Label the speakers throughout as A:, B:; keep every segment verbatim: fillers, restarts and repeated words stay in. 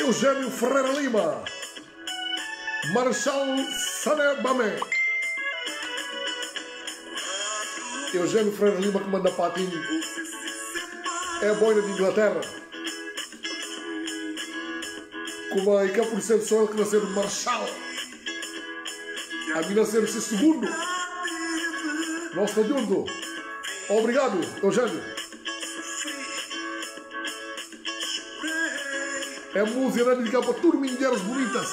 A: Eugênio Ferreira Lima, Marshal Sané Bamé. Eugênio Ferreira Lima que manda patinho. É a boina de Inglaterra. Como aí que é por ser só ele que nasceu de Marshal. A mim nasceu esse segundo. Nosso adjunto. Obrigado, Eugênio. É música dedicada para todas as mulheres bonitas.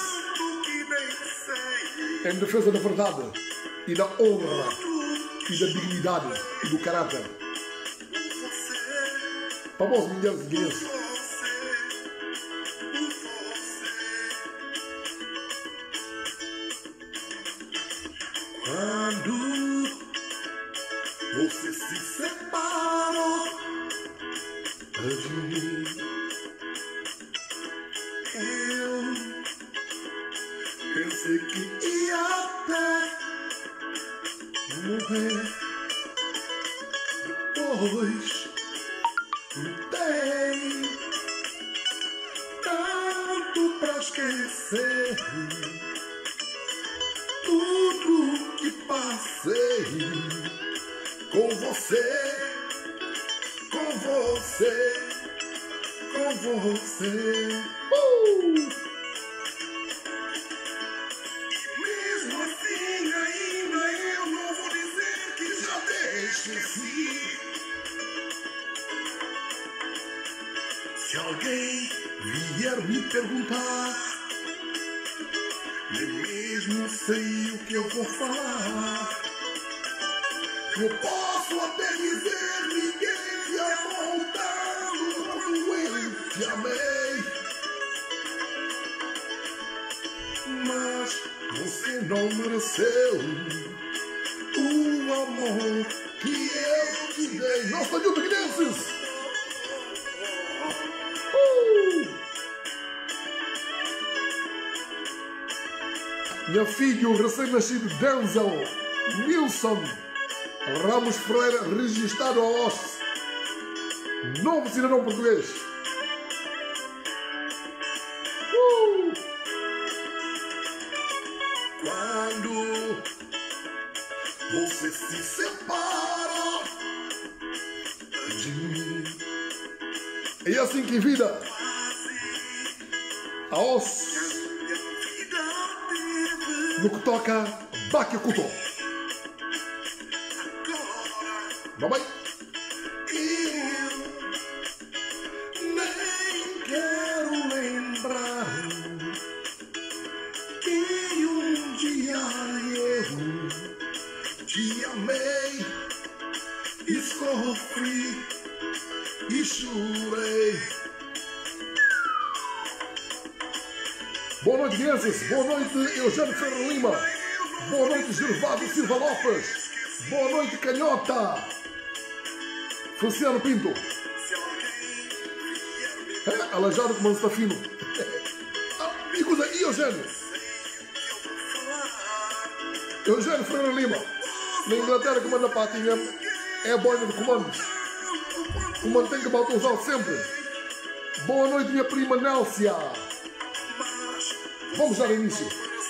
A: Em defesa da verdade e da honra e da dignidade e do caráter. Para vós, mulheres guineenses.
B: Quando você se separou de mim, eu pensei que ia até morrer. Depois lutei tanto pra esquecer tudo que passei com você, com você, com você. Uh! Mesmo assim, ainda eu não vou dizer que já te esqueci. Se alguém vier me perguntar, nem mesmo sei o que eu vou falar. Eu posso até dizer ninguém te amou tanto quanto eu te amei, mas você não mereceu o amor que eu te dei.
A: Nossa, adjunto guineenses! Meu filho recém-nascido Denzel Wilson Ramos Ferreira, registrado ao O S C, novo cidadão português. Uh!
B: Quando você se separa de mim,
A: é assim que vida a O S C no que toca Baque Couto. Vamos aí.
B: Eu nem quero lembrar que um dia eu te amei e sofri e chorei.
A: Boa noite, guineenses. Boa noite, Eugênio Ferreira Lima. Boa noite, Gervásio Silva Lopes. Boa noite, Canhota. Feliciano Pinto. É, alajado como está fino. Amigos aí, Eugênio. Eugênio Ferreira Lima. Na Inglaterra, comanda a patinha. É a boina de comandos. O mantém que volta a usar sempre. Boa noite, minha prima Nélcia. Vamos dar início.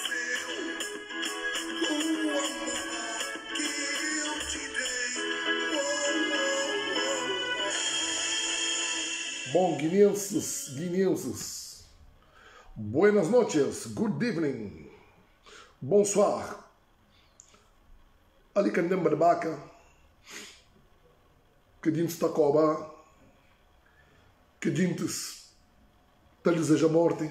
A: Bom, guineenses, guineenses. Buenas noches, good evening. Bonsoir. Ali candem barbaca. Que dintes tacoba. Que dintes te deseja morte.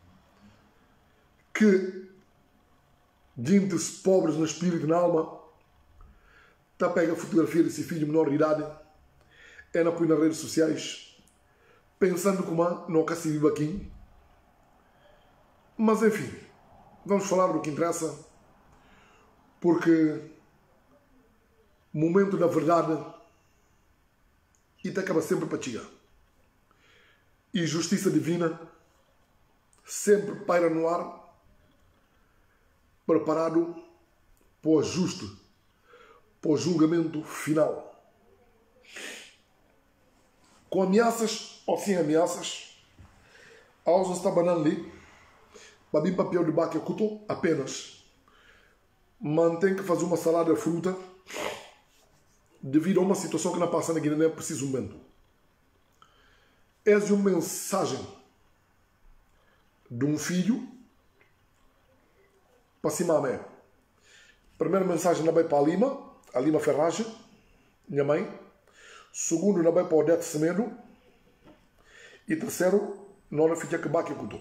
A: Que dintes pobres no espírito e na alma. Tá pega a fotografia desse filho menor de idade. É na põe nas redes sociais. Pensando como nunca se vive aqui. Mas enfim, vamos falar do que interessa, porque o momento da verdade e acaba sempre para chegar. E justiça divina sempre paira no ar, preparado para o ajuste, para o julgamento final. Com ameaças ou sem ameaças, A osa está banando ali, babim papel de baque cuto, apenas. Mantém que fazer uma salada de fruta devido a uma situação que não passa na Guiné preciso momento. Essa é uma mensagem de um filho para cima a mãe. Primeira mensagem não vai para a Lima, a Lima Ferragem, minha mãe. Segundo, não vai para o Odete Semedo. E terceiro, não é fica que baque cuto.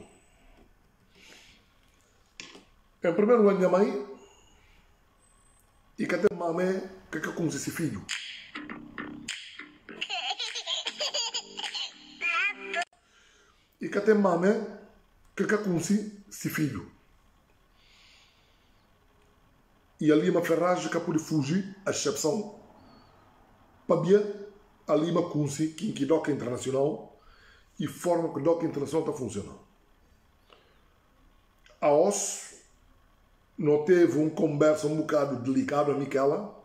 A: Em primeiro lugar, minha mãe, e que até mamãe que que com esse filho. E que até mamãe que que com esse filho. E a Lima Ferragem que pode fugir a exceção para bem a Lima Kunsi, que que doca internacional e forma que doca internacional está funcionando. A os não teve uma conversa um bocado delicada a Miquela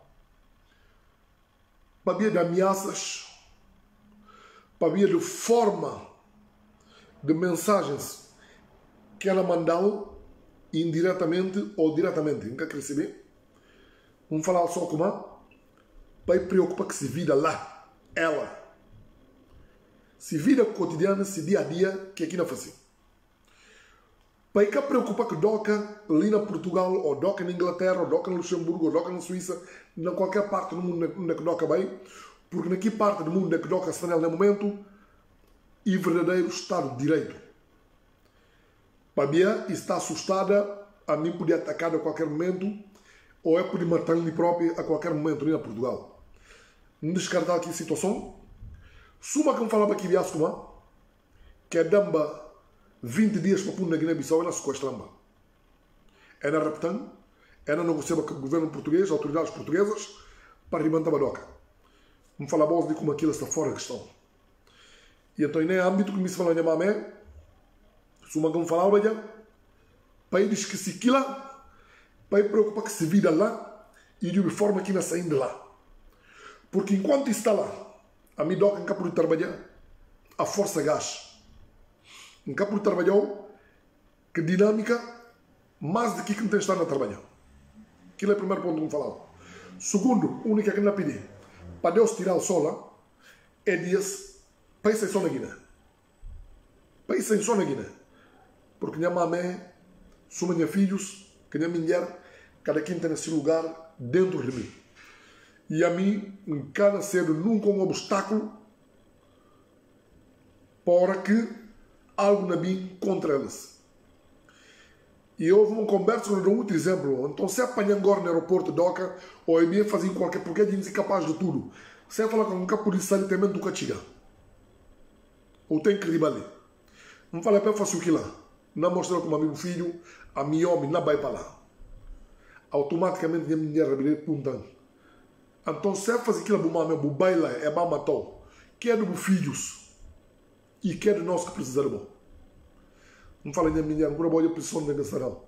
A: para bem de ameaças, para bem de forma de mensagens que ela mandou indiretamente ou diretamente, nunca recebi. Vamos falar só como é, para preocupar que se vida lá, ela. Se vida cotidiana, se dia a dia, que aqui não faz assim. Para que preocupar que doca ali na Portugal, ou doca na Inglaterra, ou doca no Luxemburgo, ou doca na Suíça, na qualquer parte do mundo onde que doca bem, porque naquela parte do mundo onde que doca está no momento, e verdadeiro Estado de Direito. Para Bia está assustada, a mim podia atacar a qualquer momento, ou é poder matar-lhe próprio a qualquer momento ali na Portugal. Não descartar aqui a situação. Suma que me falava aqui de Ascoma, que é damba vinte dias para pôr na Guiné-Bissau, é na sequestramba. É na raptando, é na negociação com o governo português, autoridades portuguesas, para ribantar a badoca. Me fala a voz de como aquilo está fora da questão. E então, nem âmbito que me se fala na mamé, suma que me falava já, para eles que se quila, para preocupar que se vira lá e de uma forma que não saem de lá. Porque enquanto está lá, a mim doca em cá por trabalhar, a força gás. Em cá por trabalhar, que dinâmica, mais do que quem tem estado a trabalhar. Aquilo é o primeiro ponto que me falava. Segundo, única que não pedi, para Deus tirar o sol lá, é dias, para isso só na Guiné. Para isso só na Guiné. Porque minha mamãe, são meus filhos, que minha mulher, cada quem tem esse lugar dentro de mim. E a mim, em cada ser nunca um obstáculo para que algo na mim contra eles. E houve uma conversa, eu dou um outro exemplo. Então, se apanhar agora no aeroporto de Doca, ou é bem fazer qualquer, porque é gente capaz de tudo. Se é falar com um polícia, ele tem medo do castiga. Ou tem que ir ali. Não fala para fazer o que lá. Não mostrar como a meu filho, a meu homem, não vai para lá. Automaticamente, minha mulher rebelde puntando. Então, se é fazer aquilo, o baila é para matar. Que é dos filhos. E que é de nós que precisamos de bom. Não fala minha mulher, agora vou pressão de Sarau.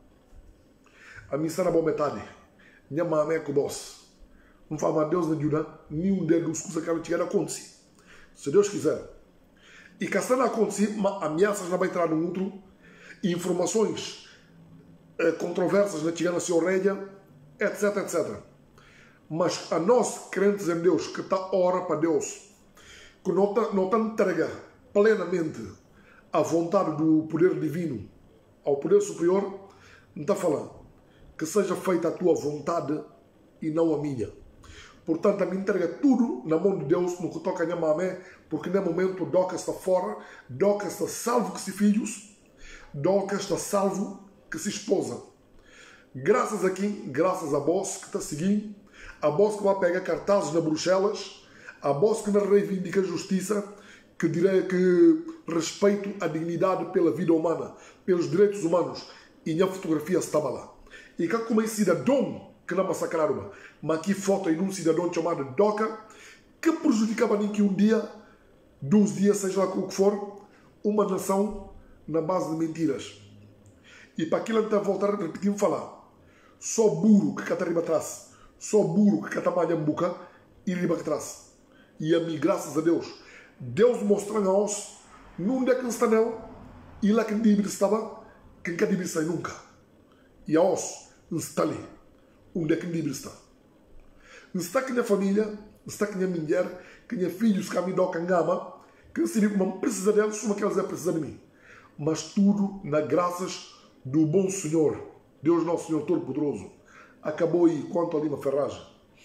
A: A minha será boa metade. Minha mamãe é com o boss. Não fala, mas Deus não ajuda. Nenhum deles coisas que ela tiver acontecer. Se Deus quiser. E que se não acontecer, ameaças não vai entrar no outro. Informações eh, controversas na chegada na sua orelha, etc, etcétera. Mas a nós, crentes em Deus, que está ora para Deus, que não está, não está entrega plenamente à vontade do poder divino, ao poder superior, não está falando que seja feita a tua vontade e não a minha. Portanto, a mim entrega tudo na mão de Deus, no que toca a minha mamãe, porque no momento Doca está fora, Doca está salvo que se filhos, Doca está salvo que se esposa. Graças a quem? Graças a voz que está seguindo, a voz que vai pegar cartazes na Bruxelas, a voz que não reivindica justiça, que direi que respeito a dignidade pela vida humana, pelos direitos humanos, e minha fotografia estava lá. E que como é cidadão que não massacraram, mas aqui foto de um cidadão chamado Doca, que prejudicava nem que um dia, dois dias, seja lá o que for, uma nação na base de mentiras. E para aquilo até voltar a repetir, falar, só burro que cata riba atrás, só burro que cata malha boca e riba atrás. E a mim, graças a Deus, Deus mostrando a nós, num dia que está nele, E lá que Dibir estava, quem que Dibir sai nunca. E a os, está ali. Onde é que Dibir está? Está que a família, está que a mulher, que a filhos que a mim dão cangama, que se diga como precisa deles, uma que eles é precisar de mim. Mas tudo na graças do bom Senhor, Deus Nosso Senhor Todo-Poderoso. Acabou aí quanto a Lima Ferragem.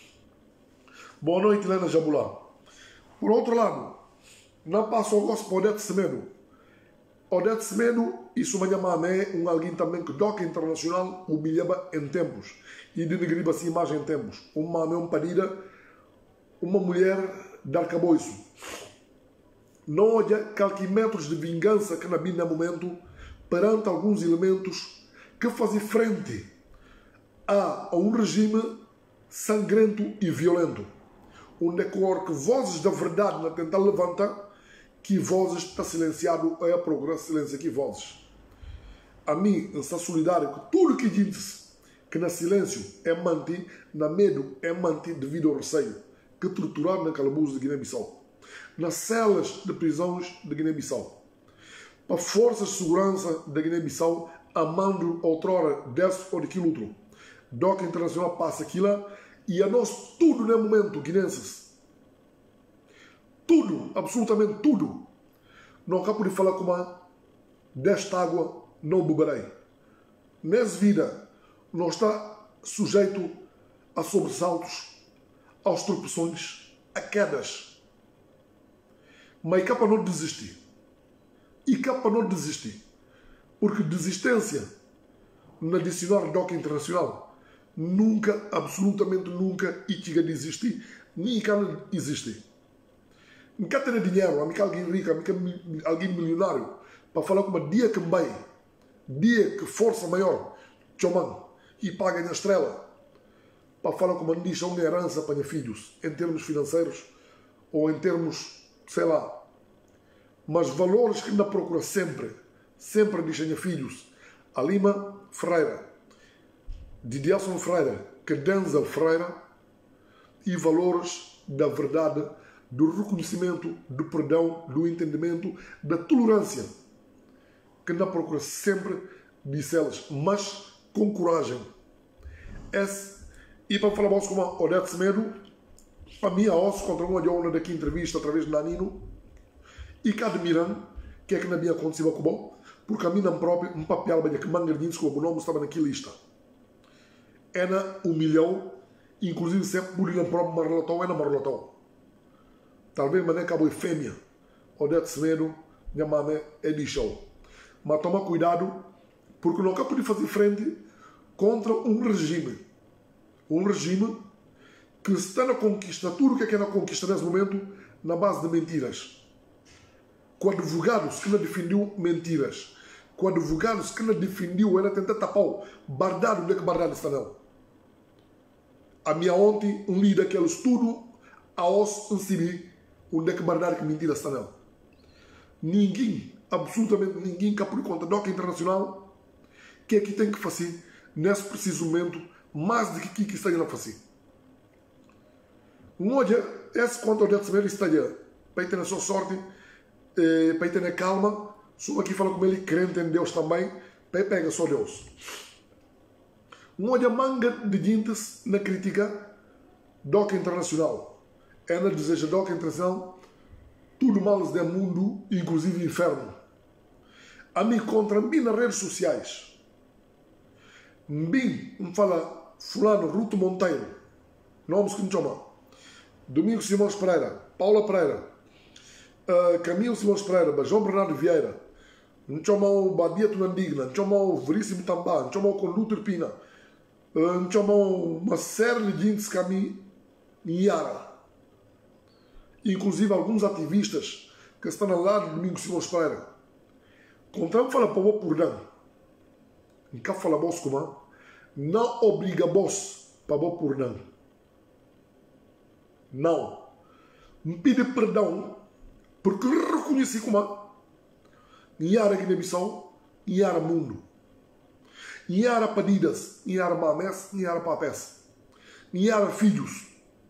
A: Boa noite, Helena Jabulá. Por outro lado, não passou o gosto para Odete Semedo. Odete Semedo, isso me chama um alguém também que doca internacional humilhava em tempos e denegriva essa imagem em tempos. Uma um parida, uma mulher de arcabouço. Não olha calquimetros de vingança que na bina momento perante alguns elementos que fazem frente a, a um regime sangrento e violento. Onde é que vozes da verdade na tentar levantar, que vozes está silenciado é a procurar silêncio aqui vozes. A mim, está solidário que tudo que diz que na silêncio é mantido, na medo é mantido devido ao receio, que torturar na calabouço de Guiné-Bissau, nas celas de prisões de Guiné-Bissau, para forças de segurança da Guiné-Bissau, amando outrora desse ou daquilo outro. Doca Internacional passa aquilo e a nós tudo no momento, guinenses. Tudo, absolutamente tudo. Não acabo de falar como a desta água não beberei. Nessa vida não está sujeito a sobressaltos, aos tropeções, a quedas. Mas cá para não desistir. E cá para não desistir. Porque desistência no dicionário Doca Internacional nunca, absolutamente nunca, e chega a desistir, nem cá existe. Não quer ter dinheiro, amiga alguém rico, amiga alguém milionário, para falar com uma dia que bem, dia que força maior, choman, e paga na estrela, para falar com uma diz uma herança para filhos, em termos financeiros, ou em termos, sei lá, mas valores que ainda procura sempre, sempre dizem a filhos, a Lima Ferreira, de Dielson Freire, que Denzel Freire, e valores da verdade, do reconhecimento, do perdão, do entendimento, da tolerância, que não procura sempre disse-las, mas com coragem. Esse, e para falar mais com a Odete Semedo, a minha osso contra uma de uma daqui entrevista através de Nanino, e que admiram que é que na minha aconteceu com bom, porque a mim não próprio, um papel que Mangardins, como o nome estava naquela lista. Ena humilhou, inclusive sempre por ele próprio me relatou, ena me relatou. Talvez mané acabou fêmea, Odete Semedo, minha mãe é de show. Mas toma cuidado, porque não acaba de fazer frente contra um regime. Um regime que está na conquista, tudo o que é que é na conquista nesse momento, na base de mentiras. Com advogados que não defendiu mentiras. Com advogados que não defendiu, ela tenta tapar, bardado, onde é que bardado está não. A minha ontem, um li daquele estudo, a os recebi, onde é que bardado que mentira está não. Ninguém, absolutamente ninguém, que por conta da Doca Internacional, que é que tem que fazer, nesse preciso momento, mais do que que está a fazer. Um dia, esse quanto ao Odete Semedo está aí, para ter a sua sorte, eh, para ter a calma, sou aqui fala com ele, crente em Deus também, para pega só Deus. Um dia, manga de gente na crítica Doca Internacional. Ela deseja Doca Internacional, tudo mal do mundo, inclusive inferno. A mim contra mim nas redes sociais. Mim me fala fulano Ruto Monteiro, nomes que me chamam. Domingos Simões Pereira, Paula Pereira, uh, Camilo Simões Pereira, João Bernardo Vieira, me chamam Badia Tunandigna, me chamam Veríssimo Tambá, me chamam Conduto Irpina, uh, me chamam uma série de gente que a mim Iara. Inclusive alguns ativistas que estão ao lado de Domingos Simões Pereira. Contra fala para o perdão. Nunca fala vos como não obriga vos para o perdão. Não. Me pede perdão porque reconheci como Iara Guiné-Bissau, Iara Mundo. Iara Padidas, Iara Mames, Iara Papes. Iara Filhos.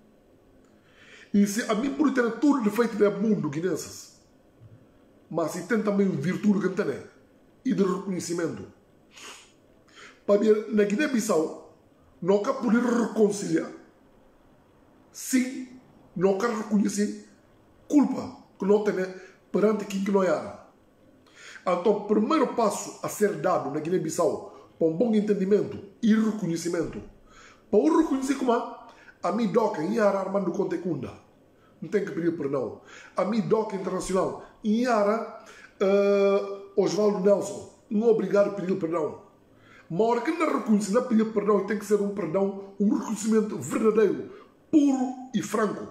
A: E se a mim por ter tudo defeito do mundo, guinenses, mas se tem também virtude que não tem. e de reconhecimento. Para ver, na Guiné-Bissau, não quer poder reconciliar. Sim, não quer reconhecer culpa que não tem perante quem que não era. Então, o primeiro passo a ser dado na Guiné-Bissau para um bom entendimento e reconhecimento, para o reconhecer como a mim doca em Yara Armando Contecunda, não tem que pedir perdão. A mim doca internacional em Yara uh, Osvaldo Nelson, não obrigado a pedir perdão. Mas a hora que não reconhece, não pedir perdão, e tem que ser um perdão, um reconhecimento verdadeiro, puro e franco.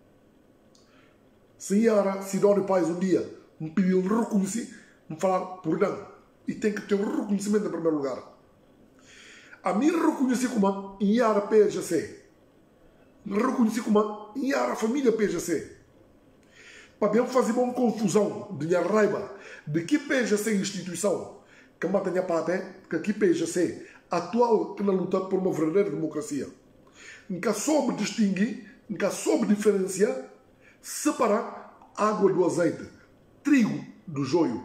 A: Se Yara Sidónio Pais um dia me pediu reconhecer, me falar perdão, e tem que ter um reconhecimento em primeiro lugar. A mim reconheci como em Yara P G C, reconheci como em Yara Família P G C, para bem fazer uma confusão de minha raiva de que P G C é instituição que mata minha pata, que aqui P G C atual que na luta por uma verdadeira democracia, nunca soube distinguir, nunca soube diferenciar, separar água do azeite, trigo do joio.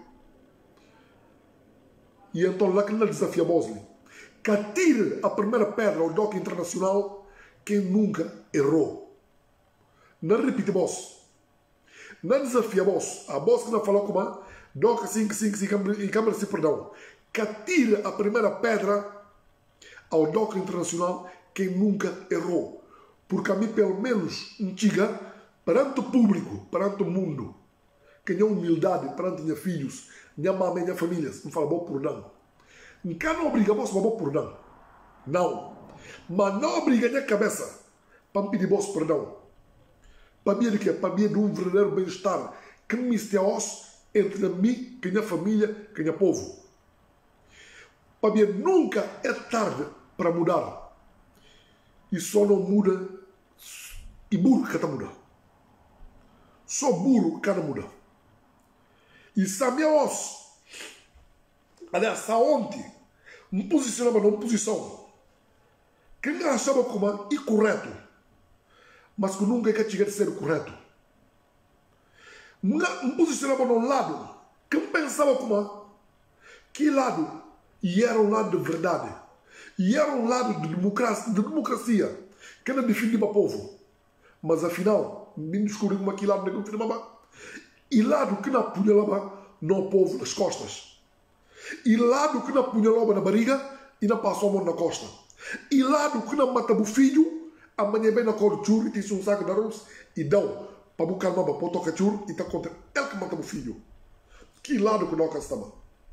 A: E então lá que não desafia Bosley, que atire a primeira pedra ao dock internacional quem nunca errou. Não repite boss. Não desafia boss. A boss que não falou como a dock cinco cinco cinco e câmara se perdão. Que atire a primeira pedra ao dock internacional quem nunca errou. Porque a mim pelo menos antiga perante o público, perante o mundo, que tenha humildade perante meus filhos, minha mãe, minha família, me fala bom perdão. Nunca não obriga você a bom perdão. Não. Mas não obriga minha cabeça para me pedir vosso perdão. Para mim de quê? Para mim de um verdadeiro bem-estar que me esteja entre mim, que minha família, que meu povo. Para mim nunca é tarde para mudar. E só não muda e burro que está mudando. Só burro que não muda. E se a minha osso, aliás, se ontem me posicionava numa posição que eu achava como incorreto, mas que nunca quer chegar a ser correto. Me posicionava num lado que eu pensava como que lado, e era um lado de verdade, e era um lado de democracia, de democracia que não defendia o povo. Mas afinal, me descobri como aquele lado não defendia. E lado que não apunhalava no povo nas costas. E lado que não apunhalava na barriga e não passou a mão na costa. E lado que não matava o filho, amanhã vem na cor de churro e tem um saco de arroz e dão para buscar uma para o toca churro e está contra ele que matava o filho. Que lado que não estava?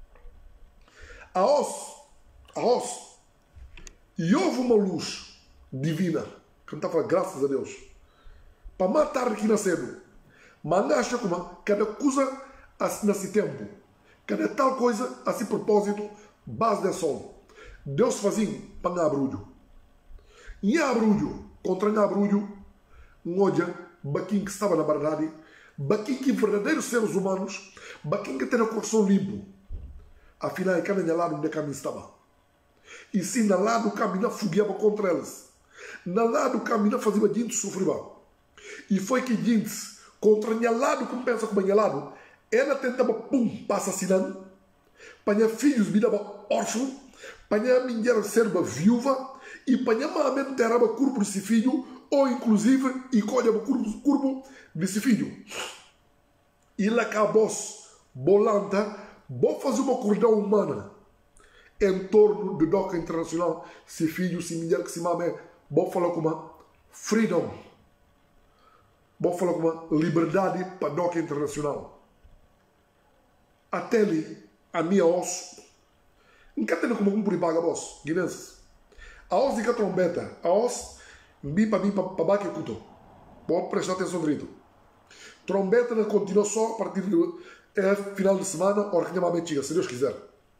A: A osso, a osso, e houve uma luz divina, que não estava, graças a Deus, para matar aqui na cedo. Mas não acha como cada coisa assim nesse tempo, cada tal coisa assim propósito, base de sol. Deus fazia para não abrulho. E abrulho, contra não abrulho, um olha, baquim que estava na verdade, baquim que verdadeiros seres humanos, baquim que tem o coração limpo. Afinal, cada lado onde o caminho estava. E se na lado o caminho fugiava contra eles, na lado o caminho fazia a gente sofrer. E foi que gente contra o lado, como pensa com o lado, ela tentava, pum, para assassinar, para filhos virava órfão, para a mulher serva viúva, e para a mãe enterrava o corpo desse filho, ou inclusive, e colhava o corpo desse filho. E lá acabou bolanta, vou fazer uma cordão humana em torno do doca internacional, se filho, se mulher, se mãe, vou falar com uma freedom. Vou falar com uma liberdade para a doca internacional. Até ali, a minha osso, não quer ter como um por paga voz, guinenses. A osso de que a trombeta, a osso, mim para mim, para baque cuto. Vou prestar atenção direito. Trombeta não continua só a partir do é, final de semana, hora que a minha chega, se Deus quiser.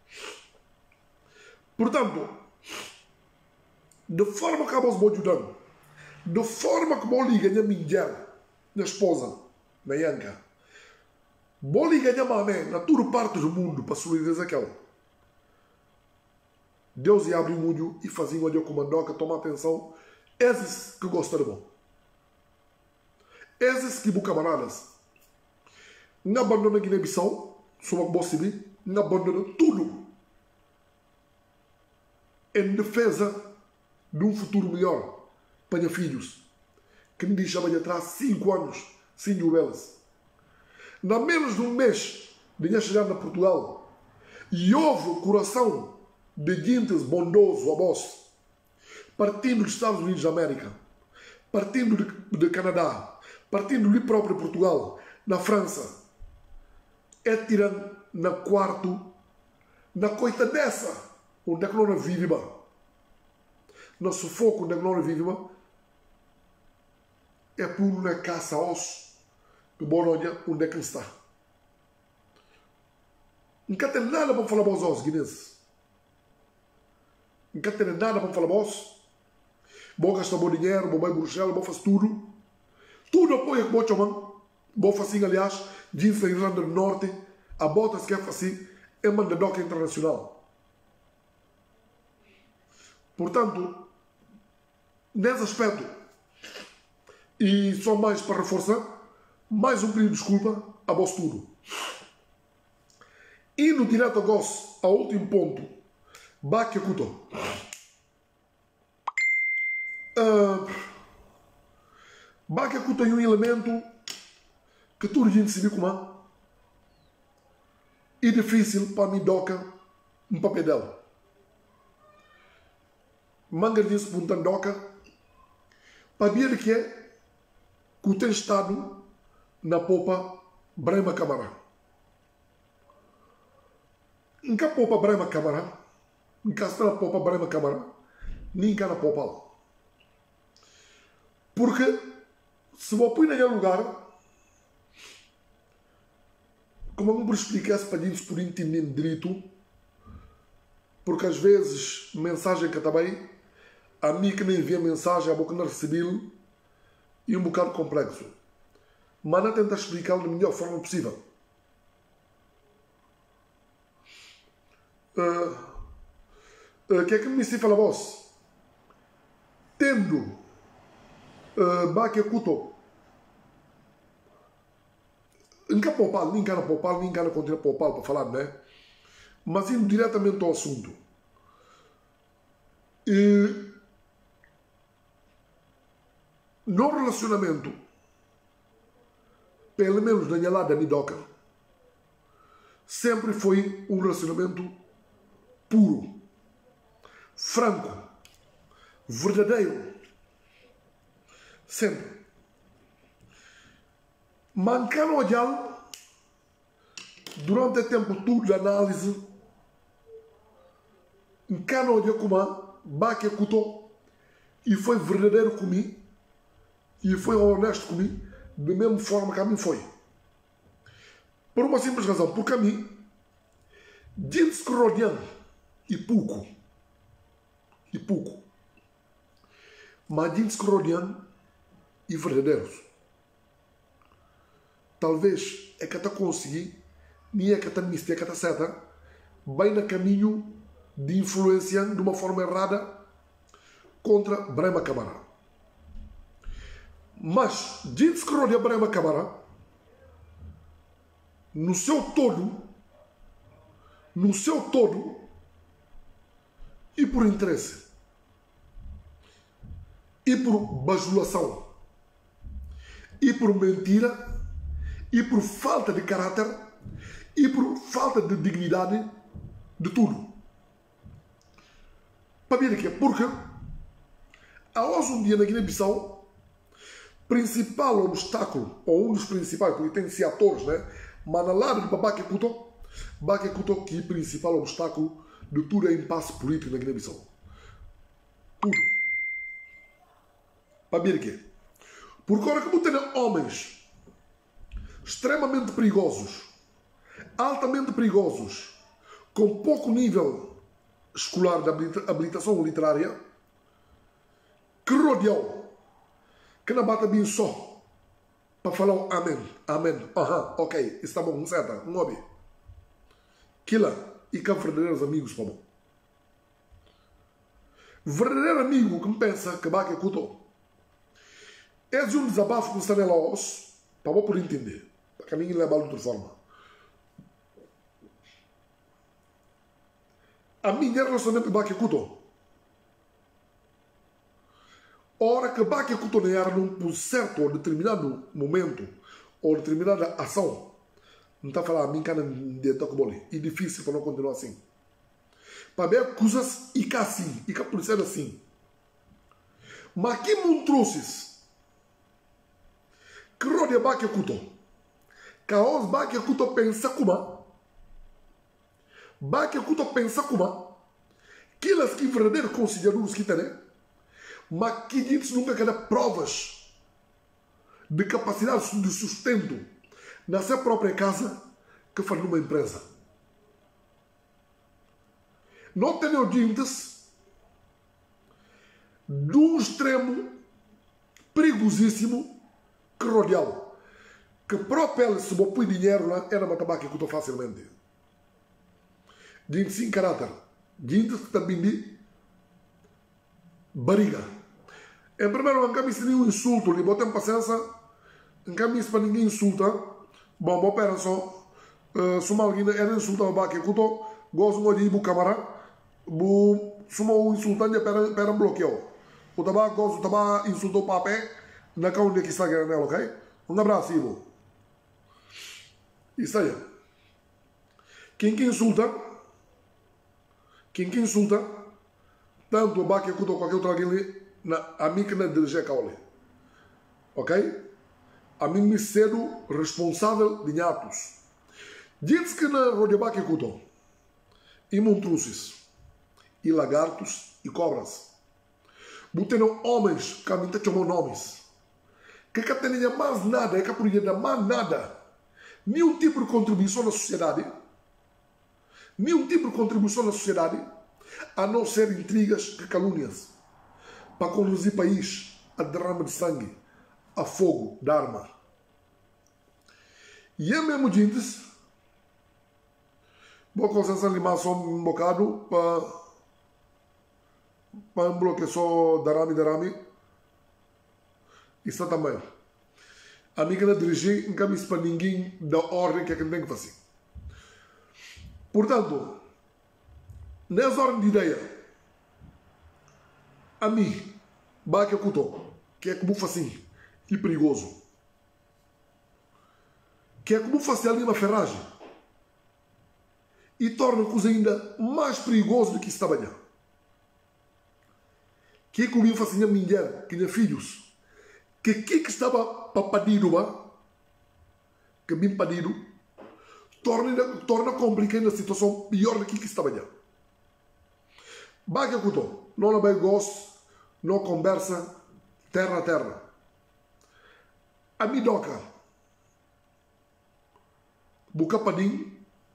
A: Portanto, de forma que a voz vou ajudando, de forma que vou ligar a minha mulher, minha esposa, na Yanka, vou ligar a mamãe na toda parte do mundo para solidez aquela. Deus ia abrir o olho e fazia o olho com a mandoca, toma atenção, esses que gostam de bom. Esses que vão camaradas. Não abandona Guiné-Bissau, só uma boa civil, abandonou tudo em defesa de um futuro melhor para filhos, que me deixava de atrás cinco anos sem elas. Na menos de um mês de chegar na Portugal, e houve o coração de gente bondoso a voz, partindo dos Estados Unidos da América, partindo de, de Canadá, partindo de próprio Portugal, na França, é tirando na quarto, na coita dessa, onde é que não vive, no sufoco onde é que não vive, é por uma caça osso, que bom olha onde é que ele está. Nunca tem nada para falar para os ossos guinenses. Nunca tem nada para falar para os. Vou gastar bom dinheiro, vou ir Bruxelas, vou fazer tudo. Tudo apoia que vou chamar. Vou fazer, aliás, diz na Irlanda do Norte, a bota se quer fazer, é mandadoca internacional. Portanto, nesse aspecto, e só mais para reforçar, mais um pedido de desculpa a vós tudo. Indo direto a gosto, ao último ponto, Baque Couto. Uh, Baque Couto é um elemento que toda a gente se viu como é. E difícil para mim doca um papel dela. Manga diz punta doca para ver que é que tem estado na popa Brema Câmara. Em que a popa Brema Câmara, em que está na popa Brema Câmara, nem cá na popa. Porque se vou pôr naquele lugar, como eu me explicasse para gente por entender direito, porque às vezes mensagem que também, a mim que nem envia mensagem, a boca não recebi e um bocado complexo. Mas não tenta explicá-lo da melhor forma possível. O uh, uh, que é que me se fala vós? Tendo uh, Baque Couto nunca popal, nem cara popal, nem cara continua popal para falar, né? Mas indo diretamente ao assunto. E no relacionamento, pelo menos na minha lado da Midoca, sempre foi um relacionamento puro, franco, verdadeiro. Sempre. Mancando olhar durante o tempo todo de análise, mancando olhar como a Baque Couto e foi verdadeiro comigo e foi honesto comigo da mesma forma que a mim foi. Por uma simples razão, porque a mim diz-se que rodeando e pouco e pouco, mas diz-se que rodeando e verdadeiros. Talvez é que até consegui, nem é que até me é que até certa, bem no caminho de influência de uma forma errada contra Brema Câmara. Mas, diz que rodeia Brema Câmara, no seu todo, no seu todo, e por interesse, e por bajulação, e por mentira, e por falta de caráter, e por falta de dignidade de tudo. Para ver aqui, porque há hoje um dia na Guiné-Bissau, principal obstáculo, ou um dos principais, porque tem se atores, né? Mas na lado de Baque Couto, Baque Couto que é o principal obstáculo de tudo é impasse político na Guiné-Bissau. Tudo. Para ver aqui. Porque agora que tem homens extremamente perigosos, altamente perigosos, com pouco nível escolar de habilitação literária, que rodeou, que não bata bem só para falar um amém, amém, aham, ok, está bom, não certa, não ouve. Aquilo e que verdadeiros amigos, para bom. Verdadeiro amigo que me pensa que Baque Couto é de um desabafo que está nela osso, para bom por entender. Para mim leva de outra forma. a minha relacionamento com o Kuto. Ora que o Kuto não era num certo ou determinado momento ou determinada ação, não está falando a mim que é de toque e difícil para não continuar assim. Para ver coisas e cá assim, e cá por ser assim. Mas que não trouxe que rodeia o Kuto. Que os o Kuto pensa como o Kuto pensa como aqueles que verdadeiros conselheiros que tem, mas que diz nunca quer provas de capacidade de sustento na sua própria casa que faz numa empresa. Não tem ouvintes de um extremo perigosíssimo que rodeal, que próprio ele se põe dinheiro lá, era uma tabaca que eu facilmente. Gente sem caráter, gente que também de barriga. Em primeiro lugar, não cabe nenhum insulto, lhe botem paciência, não cabe para ninguém insulta. Bom, bom, pera só, uh, se uma alguém era insultar o baque, eu gosto de ir para a câmara, se uma insultante pera pera bloqueio. O tabaco gosto, o tabaco insultou o papel, na causa que está ganhando, ok? Um abraço, Ivo. Isso aí. Quem que insulta, quem que insulta, tanto o baque quanto qualquer outro alguém, a mim que não dirige a caule. Ok? A mim me cedo responsável de atos. Diz que na rodebaque cuto, e montruces, e lagartos, e cobras. Botando homens que a mim te chamam nomes. Que a tenha mais nada, é que a podia dar mais nada. Nenhum tipo de contribuição na sociedade. Nenhum tipo de contribuição na sociedade, a não ser intrigas e calúnias. Para conduzir o país a derrama de sangue, a fogo da arma. E é mesmo, gente, vou concentrar ali só um bocado para para um bloqueio só darame, darame. Isso também. A mim que não dirigir, não cabe isso para ninguém da ordem que é que tem que fazer. Portanto, nessa ordem de ideia, a mim, baque cuto, que é como assim, e perigoso. Que é como fazer ali uma ferragem. E torna a coisa ainda mais perigosa do que estava já. Que é como eu faço a minha mulher, que tinha filhos, que aqui que estava para padido, que bem padido, torna, torna complicada a situação pior do que estava já. Baque cuto, não vai gosto, não conversa, terra a terra. A mim doca, buca padinho,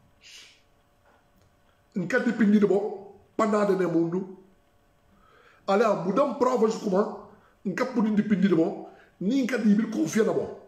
A: não quer depender de bom, para nada no mundo. Aliás, mudam provas de como, não quer poder depender de bom, nem quer confiar na bom.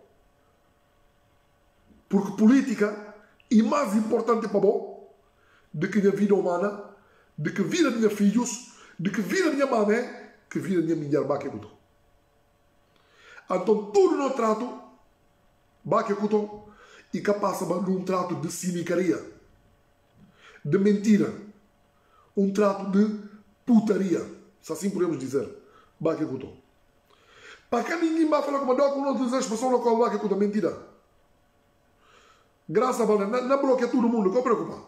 A: Porque política é mais importante para bom do que a vida humana, de que a vida de meus filhos, de que a vida de minha mãe, que a vida de minha mulher, baque cuto. Então, tudo no trato, baque cuto, e que passa num trato de cinicaria, de mentira, um trato de putaria, se assim podemos dizer, baque cuto. Para que ninguém vai falar como a não diz a expressão local baque cuto, mentira. Graças a Deus, não bloqueia todo mundo, não preocupa.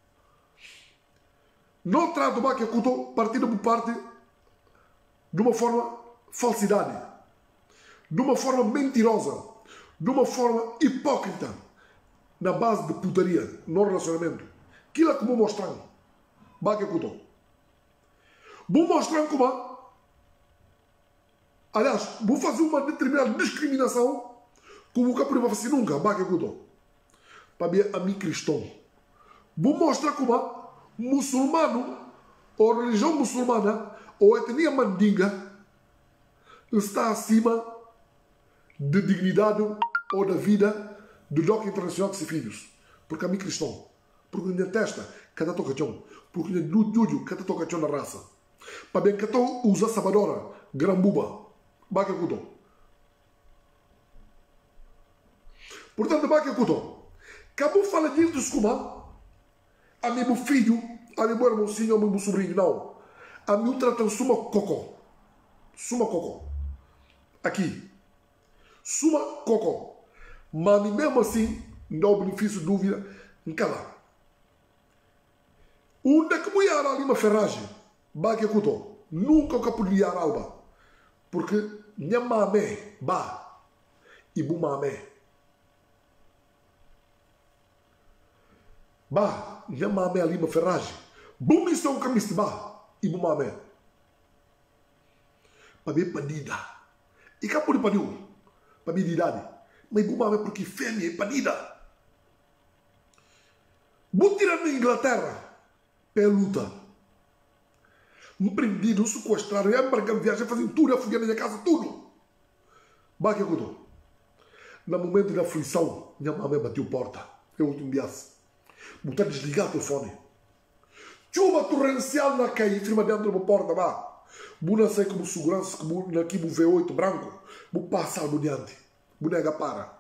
A: Não trato o baque cuto partindo por parte de uma forma falsidade, de uma forma mentirosa, de uma forma hipócrita, na base de putaria, no relacionamento. Aquilo é que vou mostrar. Baque cuto. Vou mostrar como. Aliás, vou fazer uma determinada discriminação como o que eu não vou fazer nunca. Baque cuto. Para ver a mim cristão. Vou mostrar como muçulmano, ou religião muçulmana, ou etnia mandinga, está acima de dignidade ou da vida do doc internacional de seus filhos. Porque a mim cristão. Porque minha testa, cada toca chão. Porque minha juju, cada toca chão na raça. Para bem que eu usa sabadora, grambuba, baque cuto. Portanto, baque cuto. Acabou falando disso como a meu filho ali meu irmãozinho, meu sobrinho, não. A mim tratam suma cocô. Suma cocô. Aqui. Suma cocô. Mas mesmo assim, não há benefício de dúvida, em cala. Onde é que eu ia ali uma ferragem? Baque cuto. Nunca eu podia ir alba. Porque minha mamé, ba, e bu mamé. Ba, minha mamé ali uma ferragem. Bu missão que me ba, e bu mamé. Para ver padida. E cá por padiu. Para ver idade. Mas bu mamé porque fêmea é padida. Bu tirar na Inglaterra. Pé luta. Me prendi, não sequestraram, ia embarcar viagem, fazem tudo, afoguei na minha casa, tudo. Bah, que aconteceu? No momento da aflição, minha mamãe bateu porta. Eu último dia. Botar desligar o telefone. Chuva torrencial na cair, firma dentro da porta, vá. Bu não sei como segurança, como aqui o V oito branco, bu passar por diante. Bu nega para.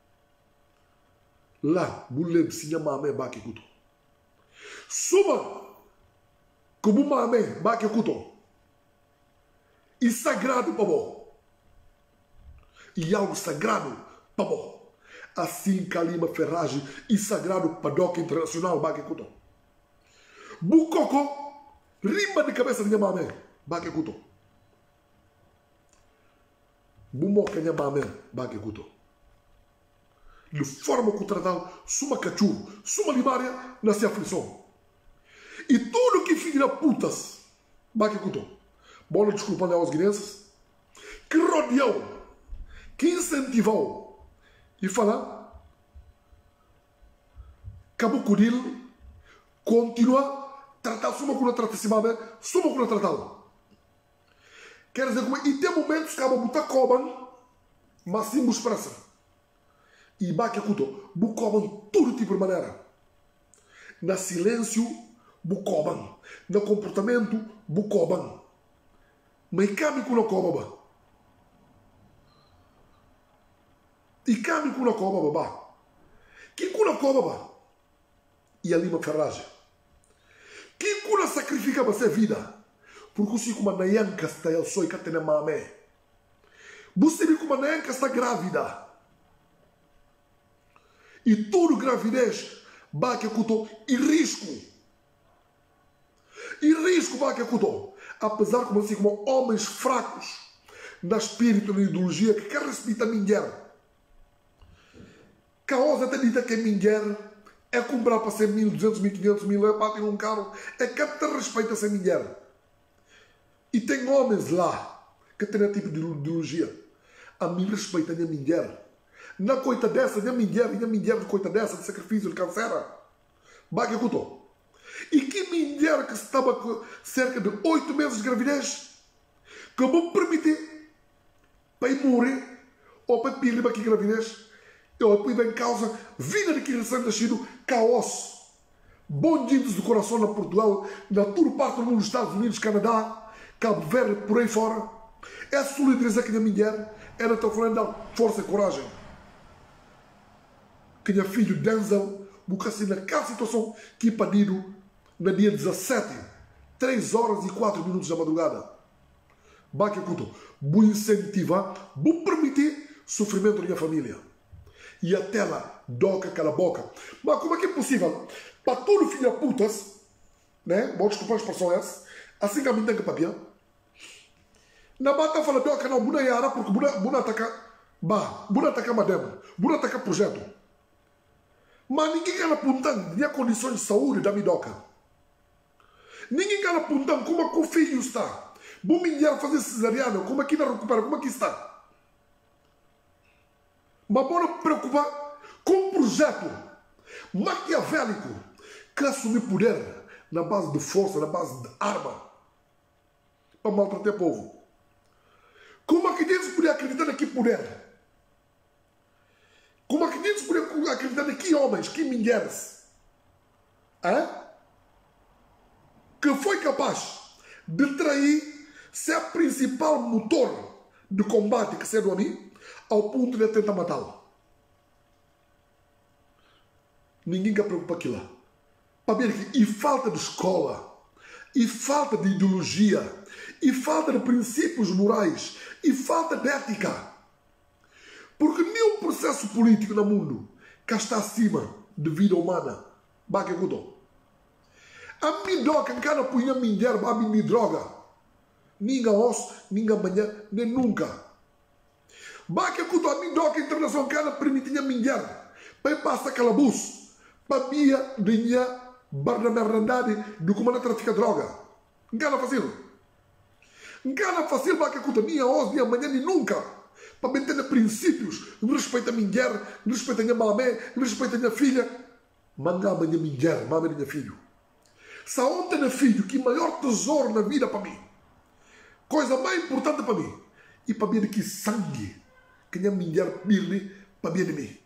A: Lá, bu lembra se minha mamãe bah, que aconteceu? Suma! Como uma amém, baque cuto. E sagrado para bom. E algo sagrado para bom. Assim Kalima Ferragem e sagrado para Doc Internacional, baque cuto. Bucoco, rima de cabeça de minha mamãe, baque cuto. Bumoca minha mamãe, baque cuto. De forma que o tratado, suma cachorro, suma limária, nasce aflição. E tudo que filho de putas, baque cuto, bola desculpando aos guinenses, que rodeou, que incentivou, e falar, Cabo Curil, continua a tratar, suma com a trata se mame, suma com a tratá-lo. Quer dizer, e tem momentos que a botar cobam, mas sim bus pressa. E baque cuto, bu cobam todo tipo de maneira. Na silêncio, bucoban. No comportamento, bucoban. Mas câmico não cobaba. E câmico não cobaba, ba. Que cuna cobaba? E ali uma ferragem. Que cuna sacrifica para ser vida? Porque se como na yanka está eu sou e que tem na mamé. Você vê como na yanka está grávida. E tudo gravidez, ba que cuto e risco. E risco vai que acudou. Apesar como assim como homens fracos na espírito, na ideologia, que quer respeitar a mulher. Caosa até dita que a mulher é comprar para ser mil, duzentos, mil, quinhentos, mil, é para ter um carro. É que ter respeito a essa mulher. E tem homens lá que têm esse tipo de ideologia. A mim respeita a minha mulher. Na coita dessa, minha mulher, minha mulher de coita dessa, de sacrifício, de cancera. Vai que acudou. E que mulher que estava com cerca de oito meses de gravidez, que me permitir para ir morrer, ou para ir para aqui gravidez, eu depois em causa, vinda daqui recém-nascido, caos, bandidos do coração na Portugal, na toda parte do mundo, Estados Unidos, Canadá, Cabo Verde, por aí fora. É solidarizar que a mulher era tão falando da força e coragem. Que minha filho Denzel, porque assim naquela situação que pedido no dia dezassete, três horas e quatro minutos da madrugada. Baque cuto, vou incentivar, vou permitir sofrimento da minha família. E até lá, doca aquela boca. Mas como é que é possível? Para todo filho de putas, né? Vou desculpar a expressão essa, assim que a mim tem que papia. Na bata fala, doca não, buna yara, porque buna, buna ataca, bah, buna ataca mademo, buna ataca projeto. Mas ninguém quer apontar minha condição de saúde da midoca. Ninguém quer apontar como é que o filho está. Vou me enviar fazer cesariana, como é que ele recupera, como é que está. Mas vamos preocupar com um projeto maquiavélico que assumir poder na base de força, na base de arma, para maltratar o povo. Como é que eles podem acreditar naquele poder? Como é que eles podem acreditar naqueles homens, que mulheres? Hã? Que foi capaz de trair ser o principal motor de combate que saiu a mim, ao ponto de tentar matá-lo. Ninguém quer preocupar aquilo lá. para ver que, e falta de escola, e falta de ideologia, e falta de princípios morais, e falta de ética. Porque nenhum processo político no mundo que está acima de vida humana. Baque kudo. A mim doca em cada punha minha a mim droga. Ninguém osso, ninguém amanhã, nem nunca. Baque kudo a mim doca internacional cada permitinha minha. Para passar calabouço. Para minha dinha barnamerandade do comando trafica droga. Engana fácil. Engana fácil baque kudo minha osso, nem amanhã, nem nunca. Para manter princípios, no respeito a minha mulher, no respeito a minha mamãe, no respeito a minha filha. Manga a minha mulher, mamãe e minha filho. Se ontem é filho, que maior tesouro na vida para mim, coisa mais importante para mim, e para mim que sangue, que minha mulher perde para mim de mim.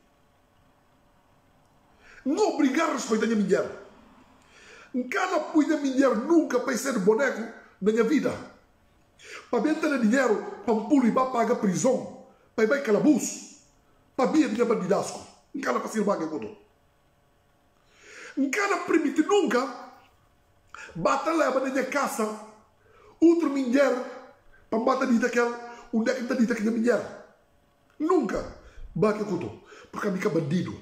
A: Não obrigar a respeitar a minha mulher. Cada punha mulher nunca para ser boneco na minha vida. Para mim ter dinheiro, para um pulo e para pagar prisão. Para ir calabouço, para vir a minha bandidasco. Nunca para ser baga quando. Nunca permite nunca bata leva na minha casa outra mulher para bater dita aquela, onde é que está dita que é mulher. Nunca baga quando. Porque a minha bandido.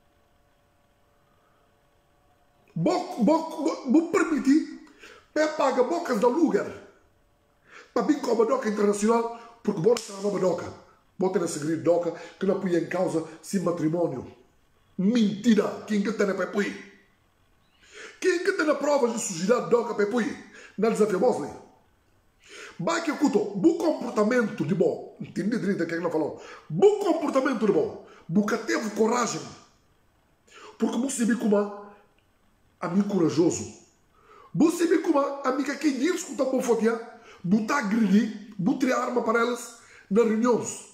A: Vou permitir para pagar bocas de aluguel. Para vir com a doca internacional, porque bora ser a nova doca. Bota na segredo doca que não põe em causa sem matrimónio. Mentira! Quem que tem na pepui? Quem que tem na provas de sujidade doca pepui? Na desafio Mosley. Vai que eu cuto, bom comportamento de bom. Entendi direito o que ele falou. Bom comportamento de bom. Buca teve coragem. Porque você me como a mim corajoso. Você me como a mim que quem diz escuta bom fotia. Botar agredir, botar arma para elas nas reuniões.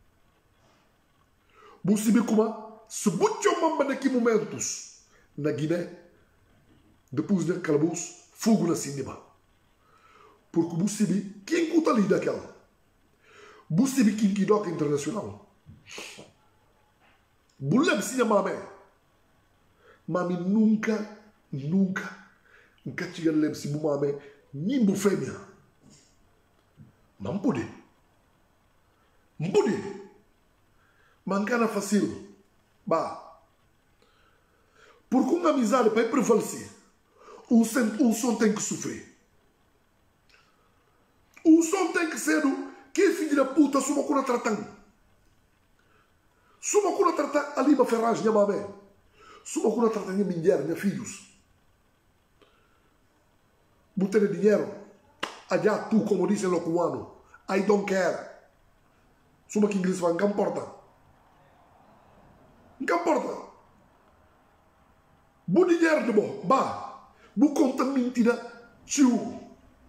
A: Você vê como se botou mamba naqueles momentos na Guiné, depois da calabouço, fogo na cinema. Porque você vê quem conta ali daquela. Você vê quem que doca internacional. Buleb se chama mãe. Mami nunca, nunca, nunca tinha lembro se mami nem fêmea. Não pode. Não pode. Mancana fácil. Bah. Porque uma amizade para prevalecer, um som, um som tem que sofrer. Um som tem que ser do que filho da puta suma cura tratando. Suma cura tratando ali uma ferragem minha mamãe. Suma cura tratando minha mulher, minha filhos. Botar dinheiro. Allá tu, como dizem no cubano. I don't care. Suma que inglês vai, não importa. Não importa. Bu dinheiro de bom, bah. Bu conta mentira, tio.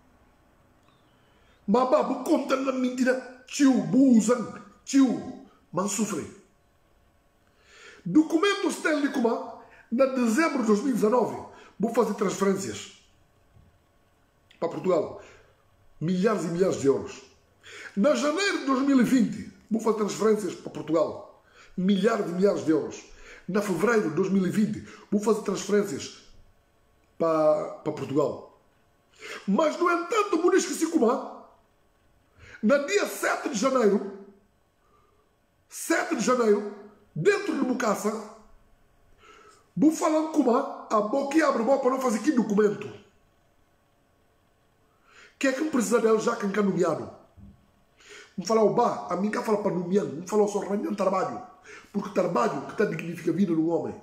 A: Mas bah, bu conta na mentira, tio. Bu usam, tio. Mas sofre. Documentos Stanley Kuma, na dezembro de dois mil e dezenove, vou fazer transferências para Portugal. Milhares e milhares de euros. Na janeiro de dois mil e vinte, vou fazer transferências para Portugal. Milhares e milhares de euros. Na fevereiro de dois mil e vinte, vou fazer transferências para, para Portugal. Mas, no entanto, vou esquecer como há. No dia sete de janeiro, sete de janeiro, dentro de Bucaça, vou falar como há, a boca e abre a boca para não fazer aqui documento. Que é que não precisa dela já que não nomeado? Não falar o bar, a mim cá fala para nomear, não fala só ranhando trabalho. Porque trabalho que está dignifica a vida do homem.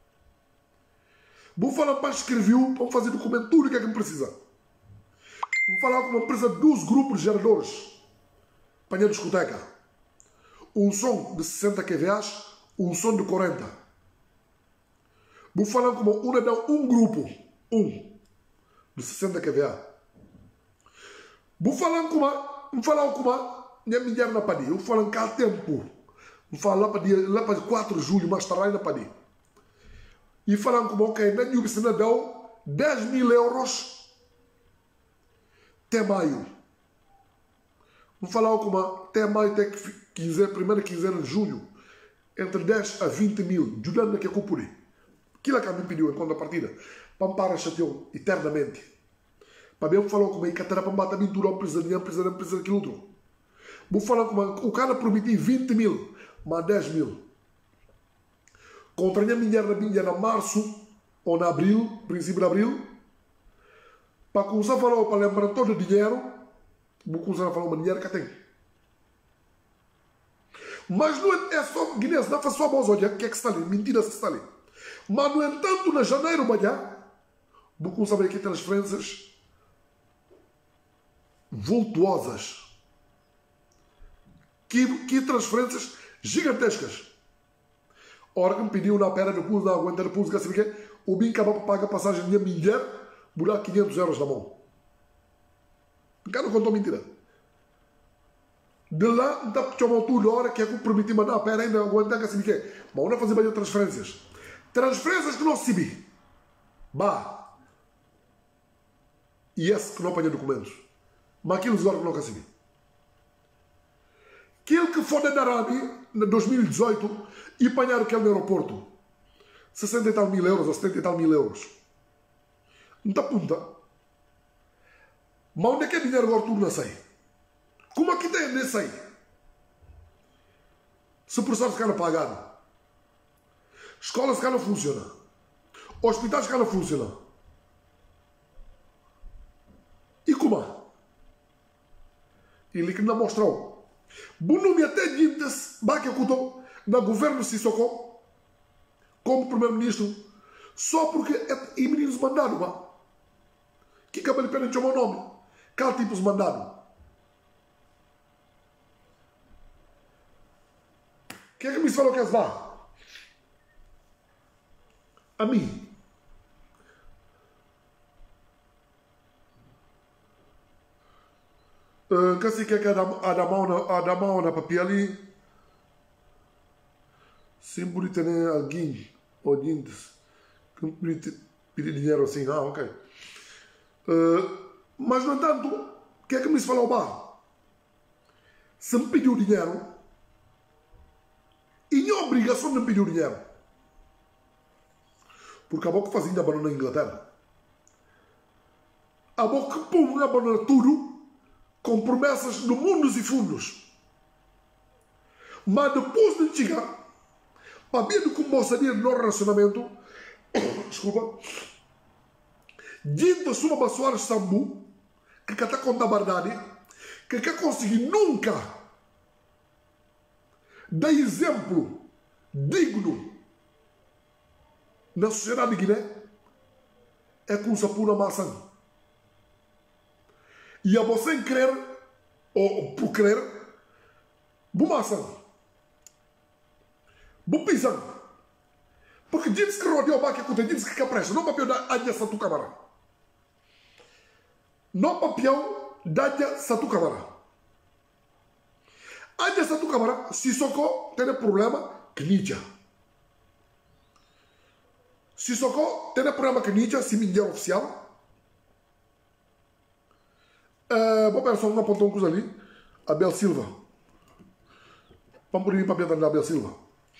A: Vou falar para escrever, para fazer documento, tudo o que é que não precisa. Vou falar com uma empresa de dois grupos de geradores para a discoteca. Um som de sessenta quilowatt, um som de quarenta. Vou falar com uma, um grupo, um, de sessenta quilowatt. Vou falar com uma, vou falar com uma, minha mulher na padia, vou falar cá há tempo. Vou falar lá para dia, lá para quatro de julho, mais tarde na padia. E falar com uma, ok, na New York deu dez mil euros até maio. Vou falar com uma, até maio, até quinzena, primeira quinzena de julho, entre dez a vinte mil, ajudando naquele que eu pude. Aquilo que a mim pediu em contrapartida. Pampara chateou eternamente. Para mim, falou como é que era para matar a pintura, empresa, empresa, empresa, aquilo outro. Vou falar como o cara prometeu vinte mil, mas dez mil. Contra a minha mulher na março ou na abril, princípio de abril, para começar a falar, para lembrar todo o dinheiro, vou começar a falar uma dinheiro que tem. Mas não é só, Guinness, não faz só a voz, olha, que é que está ali, mentiras que está ali. Mas, no entanto, na janeiro, amanhã, vou começar a ver aqui transferências vultuosas. Que, que transferências gigantescas. Ora que me pediu na pera, depois não aguenta, depois que assim, o bem acaba para pagar a passagem da minha mulher, por dar quinhentos euros na mão. O cara não contou mentira. De lá, não está a chamar tudo, a hora que é que eu prometi mandar a pera, ainda aguentar que assim, que é. Mas não fazer bem transferências. Transferências que não recebi. Bah. E esse que não apanha documentos. Mas aqueles agora que não recebi. Aquele que foi da Arábia, em dois mil e dezoito, e apanhar aquele no aeroporto. sessenta e tal mil euros ou setenta e tal mil euros. Não está punta. Mas onde é que é dinheiro agora tudo não sei? Como aqui tem, nem sei. Se o professor se calhar pagado. Escola se calhar não funciona. Hospitais se calhar não funciona. E como? Ele que não mostrou. Bunumi até disse, que eu na governo Sissoko, como primeiro-ministro, só porque e meninos mandaram, ba? Que cabelo pena chamar o nome? Qual tipo de mandado? Quem é que me falou que é vá? A mim. Uh, que se quer que a da mão na papel ali sempre tem alguém ou dintes que me pedir dinheiro assim, ah, ok. Uh, mas no entanto, o que é que me falou lá? Se me pediu dinheiro e não obrigação de me pedir dinheiro, porque a boca fazia abandonar na Inglaterra, a boca pum abandonar tudo com promessas no mundos e fundos. Mas depois de chegar, para ver como mostraria no relacionamento, desculpa, dentro da sua bassoara sambu, que está com a verdade, que quer conseguir nunca dar exemplo digno na sociedade de Guiné, é com sapuna maçã. E a você crer, ou por crer, bumaçam, bupisam. Porque diz que rodeou o baque com diz que capricha, não papel da Adia Satu Câmara. Não papel da Adia Satu Câmara. Adia Satu Câmara, se socorro, tem problema, que ninja. Se socorro, tem problema que ninja, se me oficial. Uh, vou pensar um apontou um coisa ali. Abel Silva. Vamos por mim para a da Abel Silva.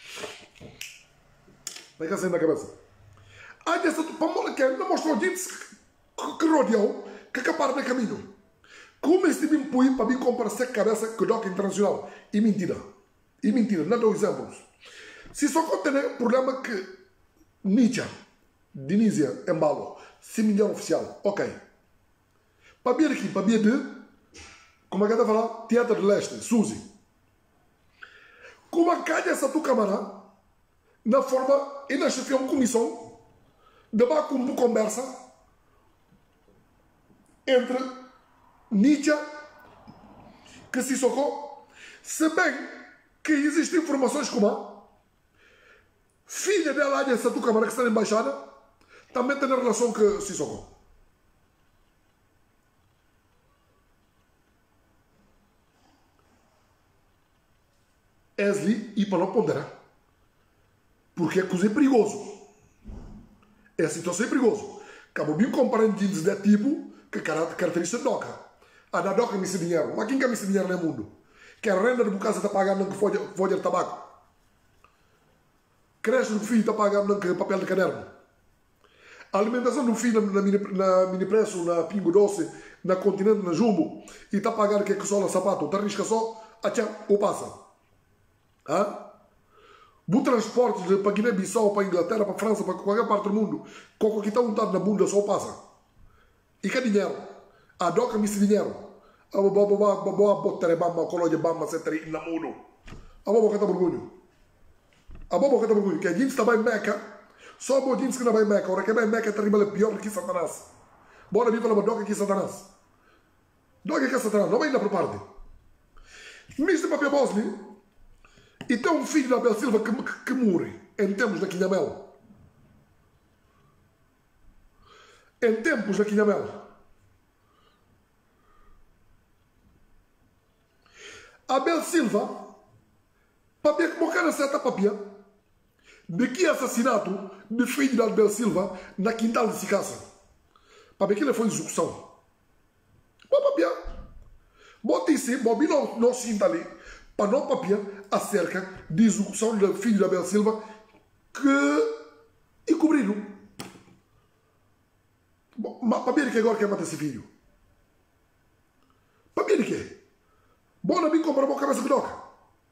A: Vai sair da cabeça. Aí dessa vamos que não mostrou disso que rodeou que capar de caminho. Como este me põe para me comparecer cabeça que o doc internacional e mentira. E mentira, não dou exemplos. Se só contém problema que Nietzsche, Dinísia, Embalo, se me oficial, ok. Para vir aqui, para vir de, como é que está a falar? Teatro de Leste, Suzy. Como a calha essa tua câmara, na forma, e na chefia uma comissão, debaixo uma conversa entre Nietzsche, que se socorre, se bem que existem informações como a filha dela, essa tua câmara que está na embaixada, também tem a relação que se socorre. Esli e para não ponderar. Porque é coisa é perigoso. É a situação é perigoso. Acabo bem comparando jeans de tipo que caracteriza doca. A da doca me se dinheiro. Mas quem quer me se dinheiro no mundo? Que a renda de casa está pagando que folha de tabaco. Cresce do filho está pagando que papel de caderno. A alimentação do filho na mini, na mini preço, na Pingo Doce, na Continente, na Jumbo, e está a pagar que é que só na sapato, está arrisca só, a tchau, ou passa. Hã? O transporte para Guiné-Bissau, para Inglaterra, para França, para qualquer parte do mundo, qualquer que está untado na bunda só passa. E que dinheiro? A doca me se dinheiro. A boa boa boa boa botar bamba, colónia bamba, setenta na mundo. A boa boca tá orgulho. A boa boca tá orgulho. Que a gente está bem meca, só a boa gente que não vai meca. Ora que bem meca terrível é pior que Satanás. Bora vir falar doca que Satanás. Doca que é Satanás, não vai ainda para parte. mister Papel Bosni. E tem um filho da Abel Silva que, que, que morre em tempos da Quinhamel. Em tempos da Quinhamel. Abel Silva, para ver como o cara certa papia, de que assassinato de filho da Abel Silva na quintal de Sicasa. Para ver que ele foi execução. Bom papia. Bota isso, Bobi não, não sinta ali. Para não papia acerca de execução do filho da Abel Silva que e cobri-lo. Para ver que agora quer matar esse filho. Para ver que bom na mim comprar uma cabeça de doca.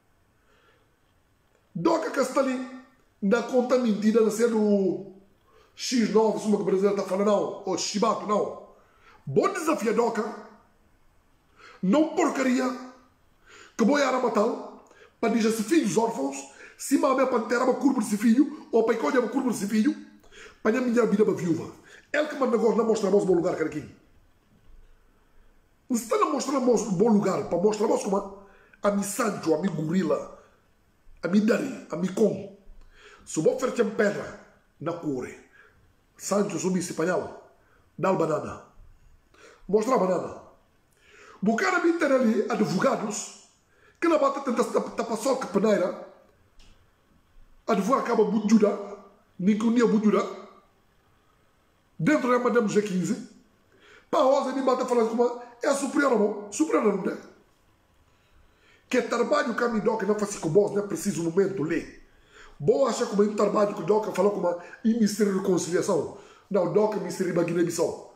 A: Doca que está ali na conta mentira de ser o X nove, se uma que o brasileiro está falando, não, ou Chibato, não. Bom desafio doca. Não porcaria. Que vou ir a matá-lo, para dizer se filhos órfãos, se mamãe a pantera uma curva desse filho, ou para encolher uma curva desse filho, para a minha vida para viúva. Ele que manda agora não mostra a voz bom lugar, cara aqui. Não está a mostrar a voz bom lugar, para mostrar a voz como a mi Sancho, a mi gorila, a mi Dari, a mi com. Se vou oferecer pedra na cure, Sancho subi esse espanhol, dá o banana. Mostra a banana. O cara me ter ali advogados, que na bata tenta tapar só que peneira, advogado acaba muito judá, nem que o dia muito judá, dentro da Madame G quinze, para a Rosa me bata falando como é a superior não, superior não é. Que trabalho que a minha doca não faz com boss, não é preciso no momento ler. Boa acha como é um trabalho que o doca falou como é Ministério de Reconciliação. Não, doca Ministério da Guiné-Bissau.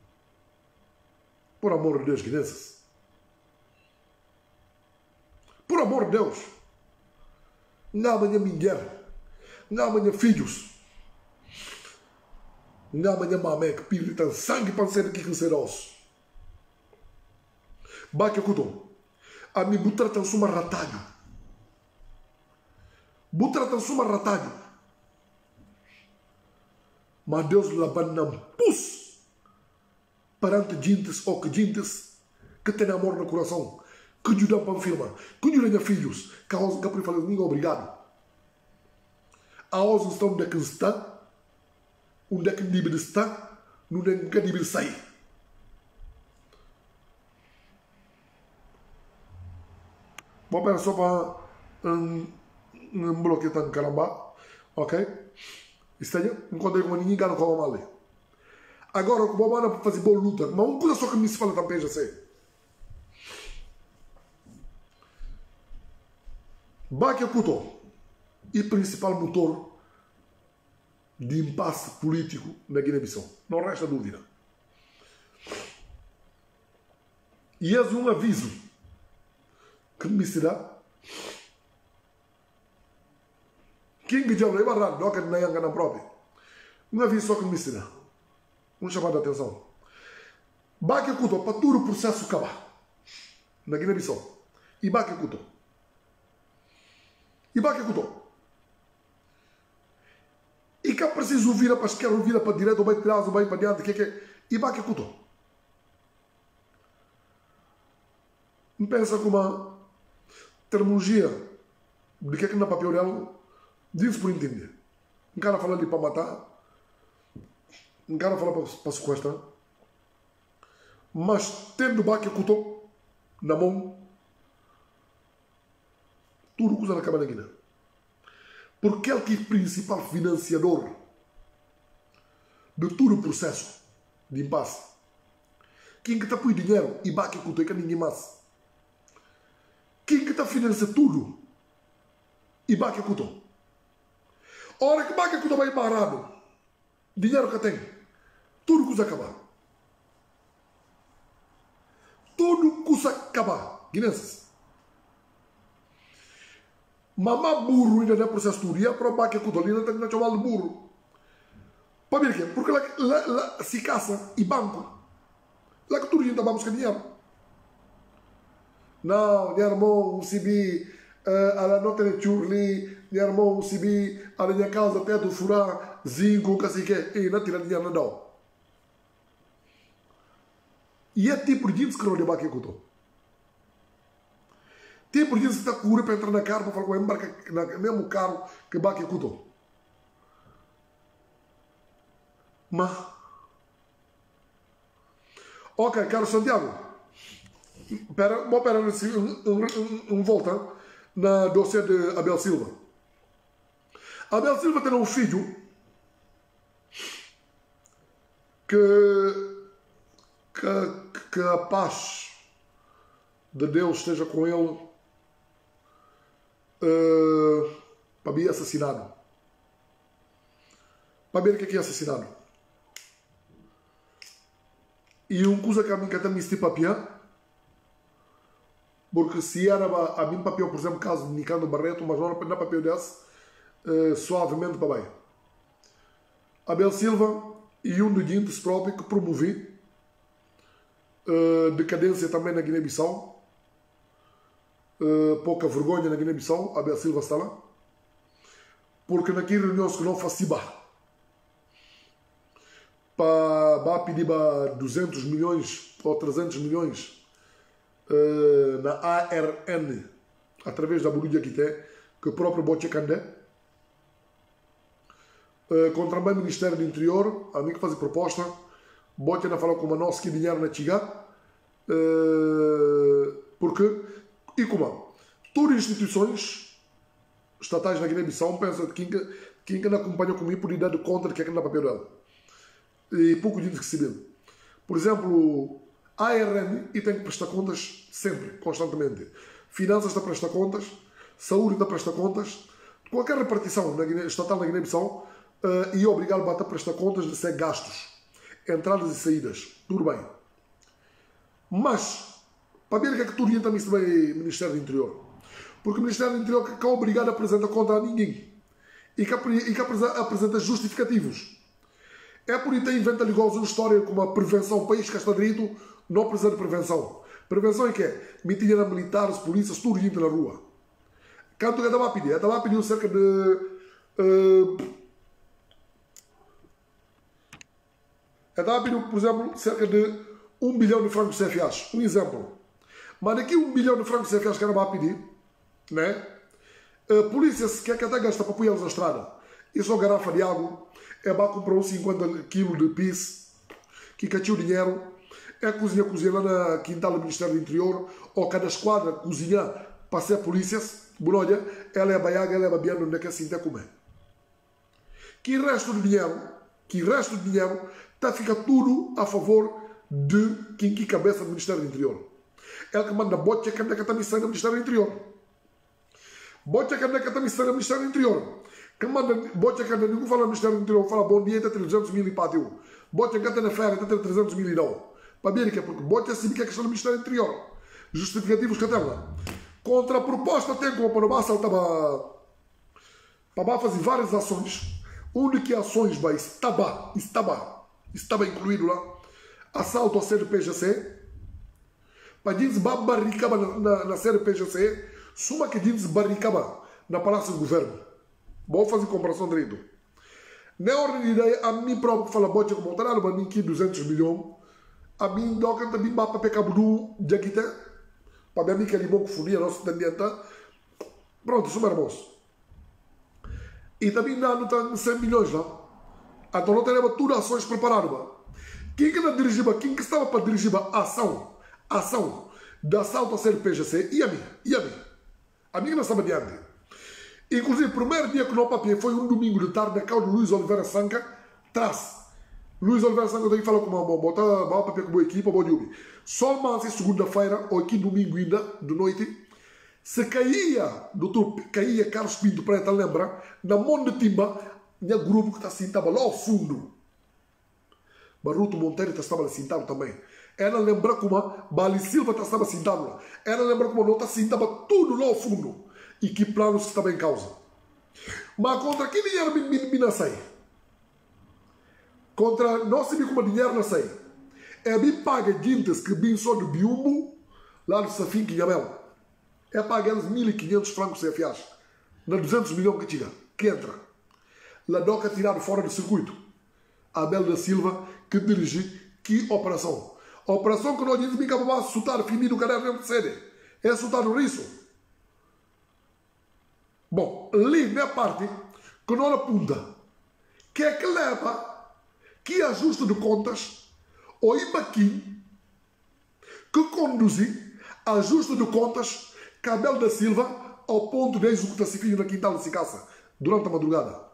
A: Por amor de Deus, crianças. Por amor de Deus. Não amanhã mulher. Não amanhã filhos. Não amanhã mamãe que pira sangue para ser aqui com seroso. Bate o cuto. A mim butra tan suma ratalho. Butra tan suma ratalho. Mas Deus labanam pus perante gentes ou que gentes que têm amor no coração, que ajudam para firma, que ajudam a filhos, que a Rosa Capri fala ninguém obrigado. A Rosa está onde é que está, onde é que nível está, onde é que nível sai. Vou pegar só para um, um bloqueio de caramba, ok? Esteja, encontrei com ninguém ganha com a male. Agora, o que vou para fazer boa luta, mas uma coisa só que me se fala também, já sei. Baque a Cuto, e principal motor de impasse político na Guiné-Bissau. Não resta dúvida. E és um aviso que me será quem que já leva a doca de Nayanga na própria. Um aviso só que me será. Um chamado de atenção. Baque a Cuto para todo o processo acabar na Guiné-Bissau. E baque a Cuto. E baque a Cuto. E cá preciso vira para a esquerda, vira para a direita, ou bem para trás, ou bem para diante, que é que é? E baque a Cuto. Me pensa com uma terminologia de que é que na papel dela diz por entender. Um cara fala ali para matar, um cara fala para, para sequestrar, mas tendo baque a Cuto na mão, tudo que usa na Câmara da Guiné. Porque ele que é o principal financiador de todo o processo de impasse. Quem que está por dinheiro e baque a Cuto é que ninguém mais. Quem que está financiando tudo e baque a Cuto. A hora que baque a Cuto vai parado dinheiro que tem, tudo custa acabar. Tudo custa acabar. Guinenses. Mamá burro ainda não é processo tudo. E a prova que a Cutolina tem que chamar de burro. Para ver o quê? Porque lá, lá, lá se caça e banco. Lá que tudo a gente vai buscar dinheiro. Não, minha irmã, se vi, ela não tem churli, minha irmã, se vi, a minha casa até do furar, zinco, que assim que é, e não tira dinheiro, não. E é tipo de gente que não leva aqui com tu. Tipo de gente que está cura para entrar na carro, para falar com embarca no mesmo carro que vai aqui com tu. Mas, ok, Carlos Santiago, pera, vou esperar um, um, um volta na dossiê de Abel Silva. Abel Silva tem um filho que, que, que a paz de Deus esteja com ele uh, para vir assassinado. Para ver o que é assassinado. E um coisa que a mim que até me estive papiar, porque se era a mim papiar, por exemplo, caso de Nicandro Barreto, mas não na papiar desse, uh, suavemente para bem. Abel Silva e um de Guintes próprio que promovi, uh, decadência também na Guiné-Bissau, uh, pouca vergonha na Guiné-Bissau, Abel Silva está lá, porque naquela reunião que não fazia para pedir duzentos milhões ou trezentos milhões uh, na A R N, através da Bolívia que tem, que o próprio Boche Candé, uh, contra o Ministério do Interior, a mim que faz proposta, Boche não falou com a nossa que dinheiro na Chigá, uh, porque, e como? Todas as instituições estatais na Guiné-Bissau pensam que quem, quem não acompanha comigo por dar de conta de que é que não é papel dela. E pouco de civil. Por exemplo, a R N e tem que prestar contas sempre, constantemente. Finanças está a prestar contas, saúde está a prestar contas, qualquer repartição na Guiné, estatal na Guiné-Bissau uh, e obrigado a prestar contas de ser gastos, entradas e saídas, tudo bem. Mas, para ver o que é que tudo também se vai Ministério do Interior. Porque o Ministério do Interior que é obrigado a apresentar conta a ninguém e que, e que apresenta justificativos. É por isso que inventa igualzinho história como a prevenção, o país que está direito, não precisa de prevenção. Prevenção é que é? Metia na militares, polícias, tudo gente na rua. Quanto que estava a pedir? Estava a pedir cerca de... Uh, estava a pedir, por exemplo, cerca de um bilhão de francos C F As. Um exemplo. Mas daqui um bilhão de francos C F As que era a pedir, né? Uh, polícias que é que até gasta para apoiá-los na estrada. Isso é uma garrafa de água. É para comprar uns cinquenta quilos de pis, que catiu dinheiro, é cozinha, cozinha lá na quintal do Ministério do Interior, ou cada esquadra cozinha para ser polícias, bolonha, ela é baiaga, ela é babiana, onde é que assim tem a comer. Que resto de dinheiro, que resto de dinheiro, está a ficar tudo a favor de quem que cabeça do Ministério do Interior. Ela que manda bote que anda que está missão do Ministério do Interior. Bote que anda que está missão do Ministério do Interior. Que manda, bote que anda, ninguém fala no Ministério do Interior, fala bom dia, está trezentos mil e pátio. Bote que anda na feira, está trezentos mil e não. Para ver que é porque bote assim que é questão do Ministério do Interior. Justificativos que tem lá. Contra a proposta tem como para o estava para fazer várias ações. Onde que ações vai estava, estava, estava incluído lá. Assalto à sede do P G C. Para dizer barricaba na, na, na sede do P G C. Suma que diz barricaba na Palácio do Governo. Vou fazer comparação direito. Na ordem de ideia, a mim próprio fala, bote como está dando para mim aqui duzentos milhões. A mim, doca também vai para pecar budu, já que tem. Para mim, que é bom que funia, nosso tendiente. Pronto, sou hermoso. E também não tem cem milhões lá. Então não teremos tudo ações preparadas. Quem que não dirigiu, quem que estava para dirigir a ação, a ação da assalto a ser P G C, e a mim, e a mim. A mim que não estava diante. Inclusive, o primeiro dia que não papiei foi um domingo de tarde na casa de Luís Oliveira Sanca, traz. Luís Oliveira Sanca tem que falar com uma mão, bota a papiei com a boa equipa, boa de só mais segunda-feira, ou aqui domingo ainda, de noite, se caía, doutor, caía Carlos Pinto Preta, lembra, na mão de timba, tinha grupo que está assim, estava lá ao fundo. Baruto Monteiro estava sentado também. Ela lembra como Bali Silva estava sentado lá. Ela lembra como não está sentado tudo lá ao fundo. E que planos que estavam em causa. Mas contra que dinheiro me não sei? Contra não sei como dinheiro não sei. É bem paga gente que vem só do Biumbo, lá do Safim Quinhamel. É paga eles mil e quinhentos francos C F As. Na duzentos milhões que chega. Que entra. La doca tirado fora do circuito. Abel da Silva que dirige que operação. A operação que nós dizemos que vamos soltar fim do caderno de sede. É soltar o risco. Bom, ali na parte que nós apunta que é que leva que ajuste de contas o Ibaquim que conduzi ajuste de contas que Abel da Silva ao ponto de executar esse filho na quintal de Sicaça durante a madrugada.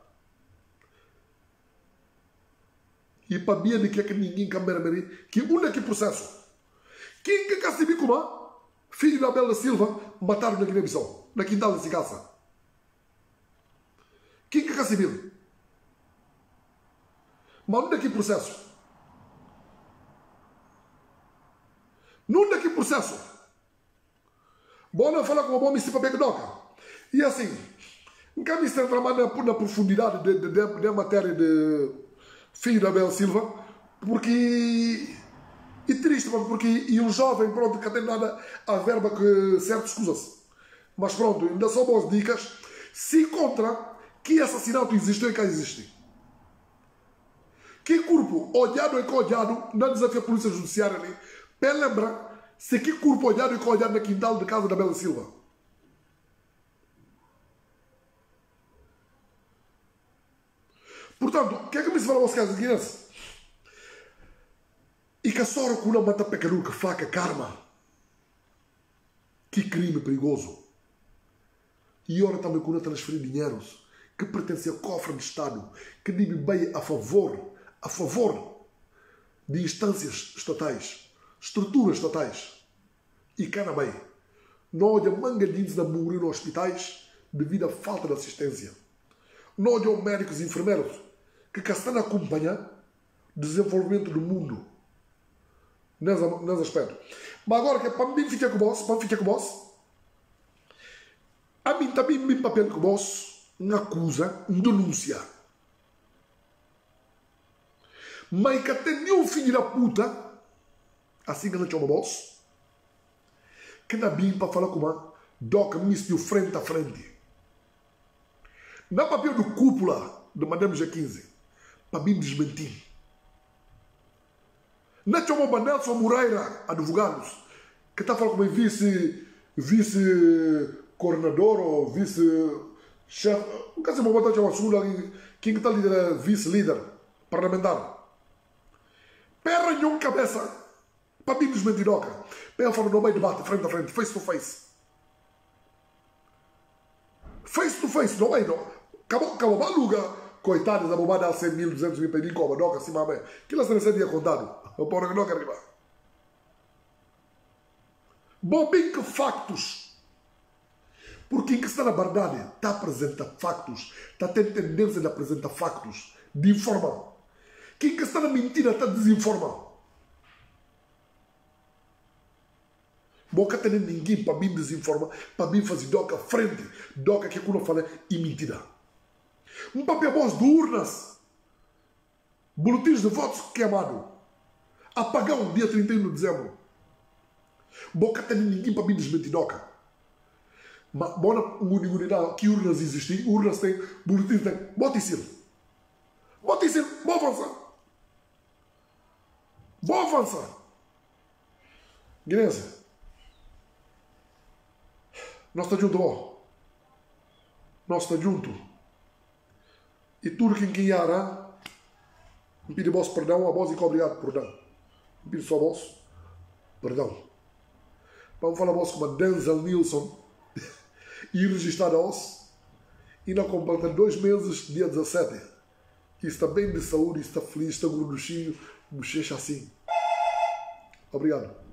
A: E para mim de que é que ninguém câmera que um é que processo. Quem que cacibi como filho da Abel da Silva mataram na Guiné-Bissau, na quintal de Sicaça. Quem que cacibi? Mas onde é que processo? Onde é que processo? Bom, falar com o bom Mister Pabegdoca. E assim, não quero me entrar mais na, na profundidade da de, de, de matéria de filho da Abel Silva, porque é triste, porque e um jovem, pronto, que tem nada a verba que certo escusa-se. Mas pronto, ainda são boas dicas. Se encontra que assassinato existe e que existe. Que corpo olhado e colhado na desafio da Polícia Judiciária ali, para lembrar se que corpo olhado e colhado na quintal de casa da Abel Silva. Portanto, o que é que me se fala aos casos de Guinness? E que a sora com uma mata pecaruca, faca, karma. Que crime perigoso. E ora também com uma transferir dinheiros que pertencem ao cofre do Estado, que deve bem a favor, a favor de instâncias estatais, estruturas estatais. E cana bem, não olha mangadinhos da morrer nos hospitais devido à falta de assistência. Não olha médicos e enfermeiros que estão a acompanhar o desenvolvimento do mundo nesse, nesse aspecto. Mas agora que para mim ficar com o boss, para mim ficar com o boss, a mim também me papel com o boss uma acusa, uma denúncia. Mas que tem nenhum filho da puta, assim que não chama boss, que não vem para falar com uma doca ministro frente a frente. Na papel do cúpula de Madame G quinze, para mim desmentir. Não chama o Nelson Moreira, advogados, que está falando como vice, vice-coordenador ou vice-chefe, não quer dizer, botar uma sula, quem está líder, vice-líder parlamentar. Perra nenhum cabeça, para mim desmentiroca. Perra fala no meio debate, frente a frente, face to face. Face to face, não é, não. Acabou, acabou, baluga, coitados, a bobada cem mil, duzentos mil, pedir como, doca, assim, mamãe. Que lá se recebe dia contado. Eu pôr que não quer arribar. Bom, bem que factos. Porque quem está na verdade está a apresentar factos, está a ter tendência de apresentar factos, de informar. Quem está na mentira está a desinformar. Boca tem ninguém para mim desinformar, para mim fazer doca frente, doca que eu não falei e mentira. Um papel voz de urnas, boletins de votos queimado, apagão dia trinta e um de dezembro. Boca tem ninguém para mim desmentir doca. Mas bona unidade que urnas existem, urnas têm, boletins têm, bota isso. Bota isso, vou avançar. Vou avançar. Guinense. Nós estamos juntos, ó. Nós estamos juntos. E tudo quem quem hará, me pede vosso perdão, a voz e que obrigado por perdão. Me pede só vosso perdão. Vamos falar vosso como a Denzel Nilsson e registrar a osso. E não completa dois meses, dia dezassete. E está bem de saúde, está feliz, está gorduchinho, bochecha assim. Obrigado.